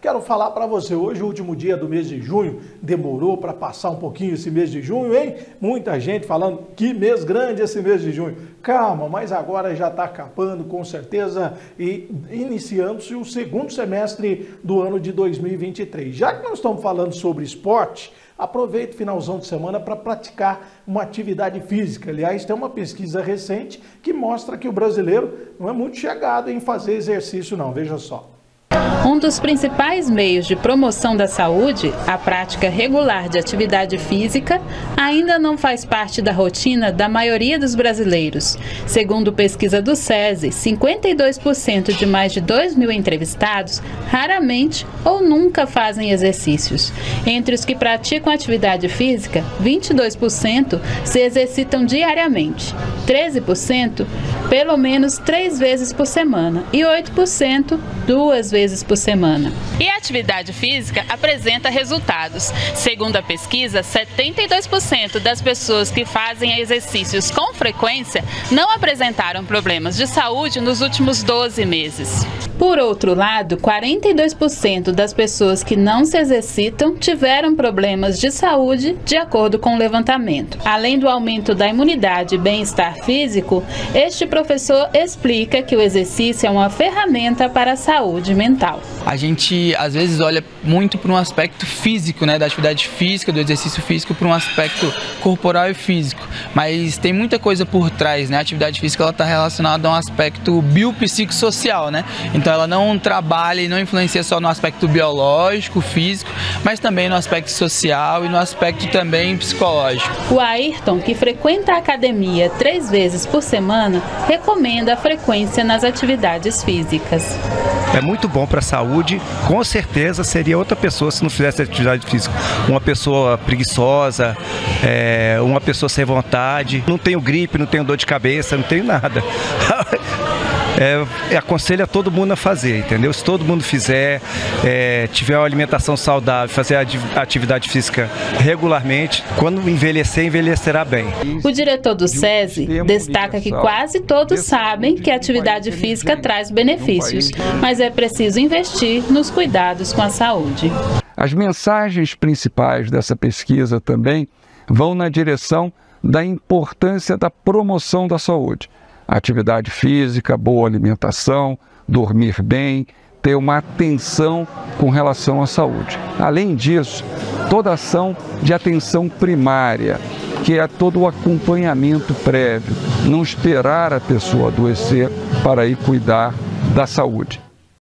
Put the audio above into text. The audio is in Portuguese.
Quero falar para você, hoje, o último dia do mês de junho, demorou para passar um pouquinho esse mês de junho, hein? Muita gente falando que mês grande esse mês de junho. Calma, mas agora já está acabando com certeza e iniciando-se o segundo semestre do ano de 2023. Já que nós estamos falando sobre esporte, aproveite o finalzão de semana para praticar uma atividade física. Aliás, tem uma pesquisa recente que mostra que o brasileiro não é muito chegado em fazer exercício não, veja só. Um dos principais meios de promoção da saúde, a prática regular de atividade física, ainda não faz parte da rotina da maioria dos brasileiros. Segundo pesquisa do SESI, 52% de mais de 2.000 entrevistados raramente ou nunca fazem exercícios. Entre os que praticam atividade física, 22% se exercitam diariamente, 13% pelo menos 3 vezes por semana e 8% 2 vezes por semana. E a atividade física apresenta resultados. Segundo a pesquisa, 72% das pessoas que fazem exercícios com frequência não apresentaram problemas de saúde nos últimos 12 meses. Por outro lado, 42% das pessoas que não se exercitam tiveram problemas de saúde, de acordo com o levantamento. Além do aumento da imunidade e bem-estar físico, este professor explica que o exercício é uma ferramenta para a saúde mental. A gente, às vezes, olha muito para um aspecto físico, né, da atividade física, do exercício físico, para um aspecto corporal e físico. Mas tem muita coisa por trás, né? A atividade física está relacionada a um aspecto biopsicossocial, né? Então ela não trabalha e não influencia só no aspecto biológico, físico, mas também no aspecto social e no aspecto também psicológico. O Ayrton, que frequenta a academia 3 vezes por semana, recomenda a frequência nas atividades físicas. É muito bom para a saúde, com certeza seria outra pessoa se não fizesse atividade física. Uma pessoa preguiçosa, uma pessoa sem vontade, não tenho gripe, não tenho dor de cabeça, não tenho nada. Aconselho a todo mundo a fazer, entendeu? Se todo mundo fizer, tiver uma alimentação saudável, fazer a atividade física regularmente, quando envelhecer, envelhecerá bem. O diretor do SESI destaca que quase todos sabem que a atividade física traz benefícios, mas é preciso investir nos cuidados com a saúde. As mensagens principais dessa pesquisa também vão na direção da importância da promoção da saúde. Atividade física, boa alimentação, dormir bem, ter uma atenção com relação à saúde. Além disso, toda ação de atenção primária, que é todo o acompanhamento prévio, não esperar a pessoa adoecer para ir cuidar da saúde.